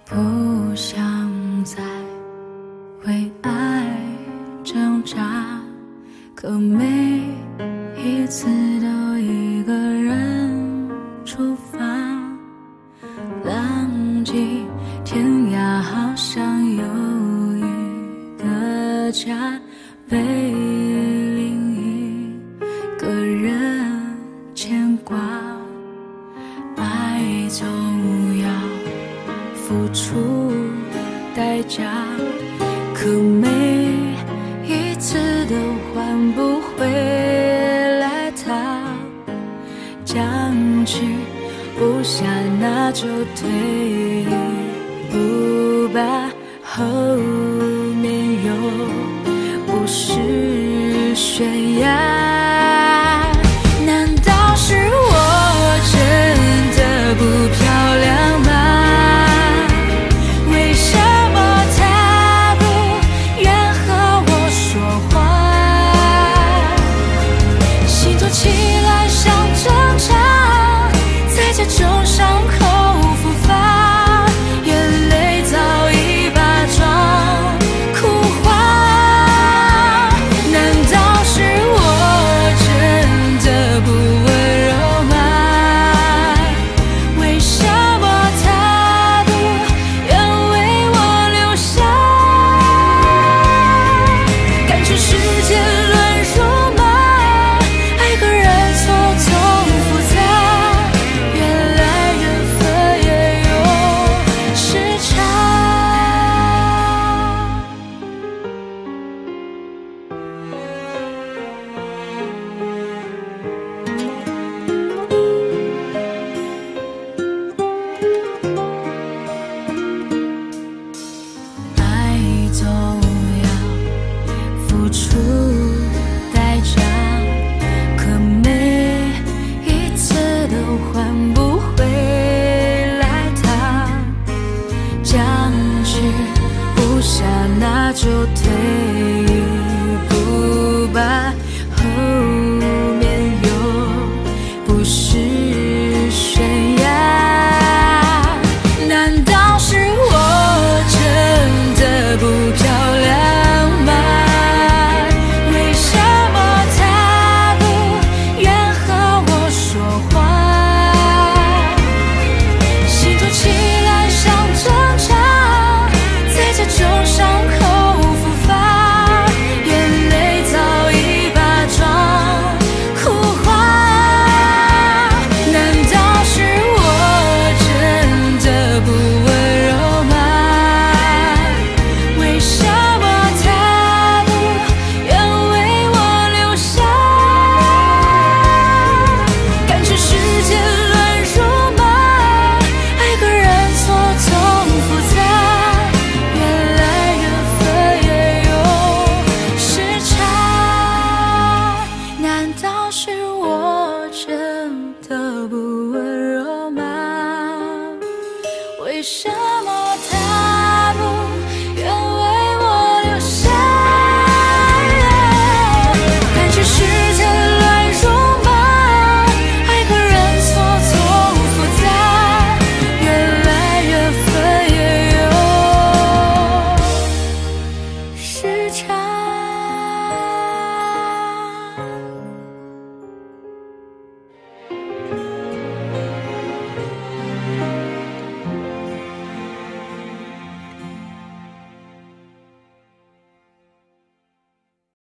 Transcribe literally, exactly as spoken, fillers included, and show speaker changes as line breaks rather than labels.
不想再为爱挣扎，可每一次都一个人出发，浪迹天涯，好想有一个家，被另一个人牵挂，爱总要付出代价，可每一次都换不回来它，将去不下，那就退一步吧，后面又不是悬崖。难道是我真的不漂亮吗？为什么他不愿和我说话？心做起来像挣扎，在这种伤口复发，眼泪早已把妆哭花。难道是我真的不温柔吗？为什么他不愿为我留下？感觉世界乱如麻，爱个人错综复杂，原来缘分也有时差。爱总要付出代价，可每一次都换不回来它，将去不下，那就退一步吧，后面又不是悬崖。难道是我真的不漂亮吗？为什么他不愿和我说话？心做起来像挣扎，在这种伤口复发，眼泪早已把妆哭花。难道是我真的不温柔吗？为什么他不愿为我留下？感觉世界乱如麻，爱个人错综复杂，原来缘分也有时差。难道是我真的不温柔吗？为什